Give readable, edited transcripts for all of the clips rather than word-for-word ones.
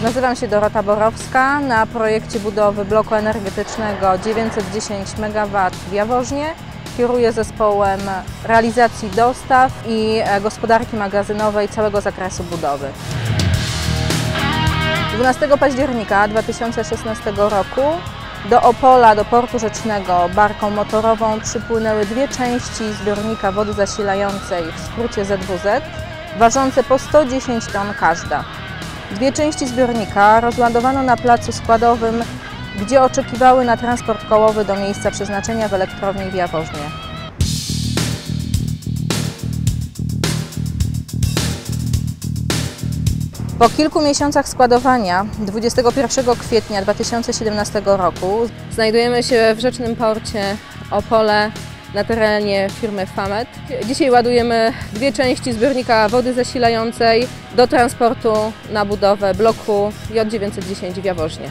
Nazywam się Dorota Borowska. Na projekcie budowy bloku energetycznego 910 MW w Jaworznie kieruję zespołem realizacji dostaw i gospodarki magazynowej całego zakresu budowy. 12 października 2016 roku do Opola, do portu rzecznego barką motorową przypłynęły dwie części zbiornika wody zasilającej, w skrócie ZWZ, ważące po 110 ton każda. Dwie części zbiornika rozładowano na placu składowym, gdzie oczekiwały na transport kołowy do miejsca przeznaczenia w elektrowni w Jaworznie. Po kilku miesiącach składowania 21 kwietnia 2017 roku znajdujemy się w rzecznym porcie Opole na terenie firmy Famet. Dzisiaj ładujemy dwie części zbiornika wody zasilającej do transportu na budowę bloku J910 w Jaworznie.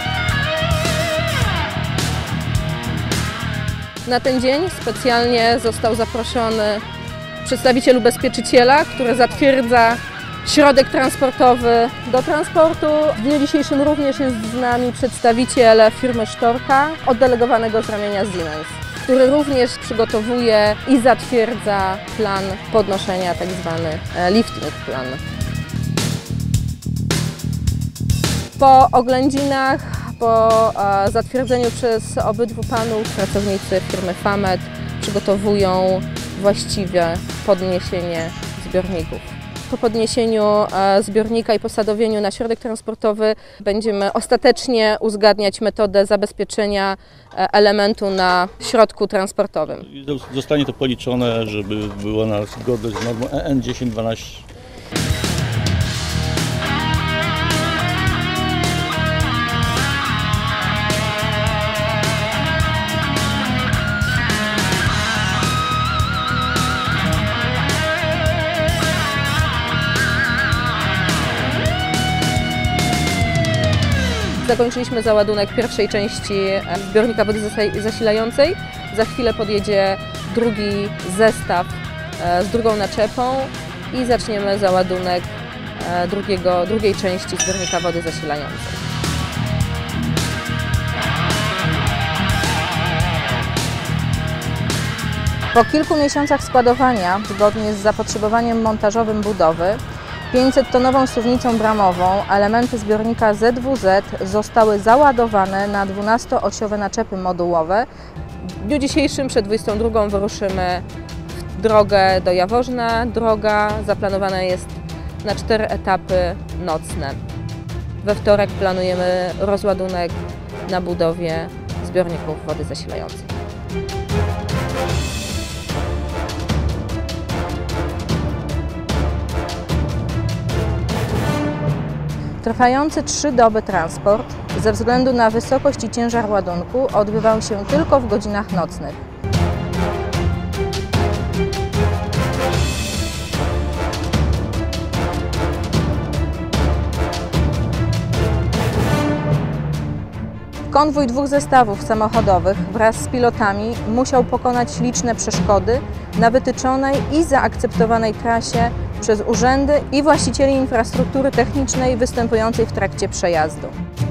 Na ten dzień specjalnie został zaproszony przedstawiciel ubezpieczyciela, który zatwierdza środek transportowy do transportu. W dniu dzisiejszym również jest z nami przedstawiciel firmy Sztorka, oddelegowanego z ramienia Siemens, który również przygotowuje i zatwierdza plan podnoszenia, tak zwany lifting plan. Po oględzinach, po zatwierdzeniu przez obydwu panów, pracownicy firmy Famet przygotowują właściwe podniesienie zbiorników. Po podniesieniu zbiornika i posadowieniu na środek transportowy będziemy ostatecznie uzgadniać metodę zabezpieczenia elementu na środku transportowym. Zostanie to policzone, żeby była na zgodność z normą EN 1012. Zakończyliśmy załadunek pierwszej części zbiornika wody zasilającej. Za chwilę podjedzie drugi zestaw z drugą naczepą i zaczniemy załadunek drugiej części zbiornika wody zasilającej. Po kilku miesiącach składowania, zgodnie z zapotrzebowaniem montażowym budowy, 500-tonową suwnicą bramową elementy zbiornika ZWZ zostały załadowane na 12-osiowe naczepy modułowe. W dniu dzisiejszym przed 22 wyruszymy w drogę do Jaworzna. Droga zaplanowana jest na 4 etapy nocne. We wtorek planujemy rozładunek na budowie zbiorników wody zasilającej. Trwający 3 doby transport ze względu na wysokość i ciężar ładunku odbywał się tylko w godzinach nocnych. Konwój 2 zestawów samochodowych wraz z pilotami musiał pokonać liczne przeszkody na wytyczonej i zaakceptowanej trasie przez urzędy i właścicieli infrastruktury technicznej występującej w trakcie przejazdu.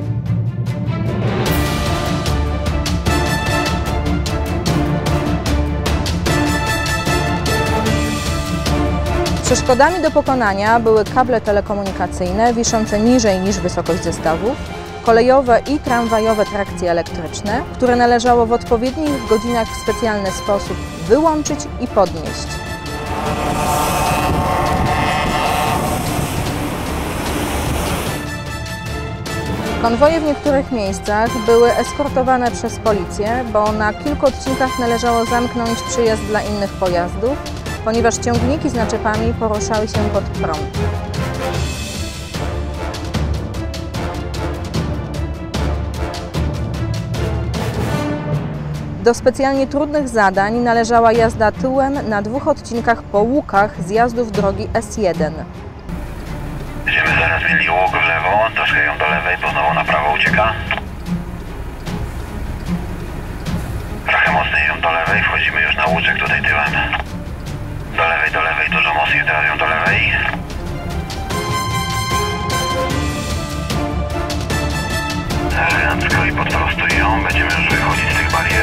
Przeszkodami do pokonania były kable telekomunikacyjne wiszące niżej niż wysokość zestawów, kolejowe i tramwajowe trakcje elektryczne, które należało w odpowiednich godzinach w specjalny sposób wyłączyć i podnieść. Konwoje w niektórych miejscach były eskortowane przez policję, bo na kilku odcinkach należało zamknąć przyjazd dla innych pojazdów, ponieważ ciągniki z naczepami poruszały się pod prąd. Do specjalnie trudnych zadań należała jazda tyłem na 2 odcinkach po łukach zjazdów drogi S1. Będziemy zaraz mieli łuk w lewo, troszkę ją do lewej, bo znowu na prawo ucieka. Trochę mocniej ją do lewej, wchodzimy już na łuczek tutaj tyłem. Do lewej, dużo mocniej, teraz ją do lewej. Elegancko i podprostuj ją, będziemy już wychodzić z tych barier.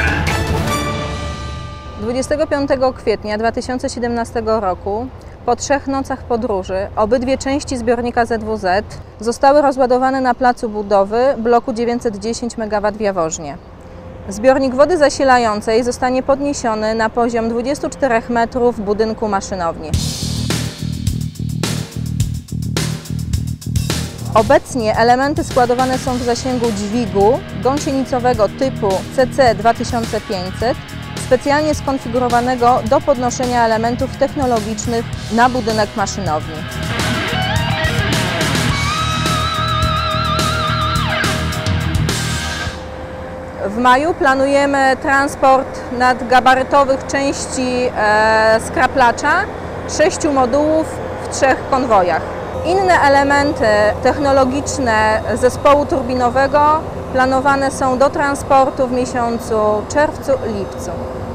25 kwietnia 2017 roku po 3 nocach podróży obydwie części zbiornika ZWZ zostały rozładowane na placu budowy bloku 910 MW w Jaworznie. Zbiornik wody zasilającej zostanie podniesiony na poziom 24 metrów budynku maszynowni. Obecnie elementy składowane są w zasięgu dźwigu gąsienicowego typu CC 2500, specjalnie skonfigurowanego do podnoszenia elementów technologicznych na budynek maszynowni. W maju planujemy transport nadgabarytowych części skraplacza, 6 modułów w 3 konwojach. Inne elementy technologiczne zespołu turbinowego planowane są do transportu w miesiącu czerwcu-lipcu.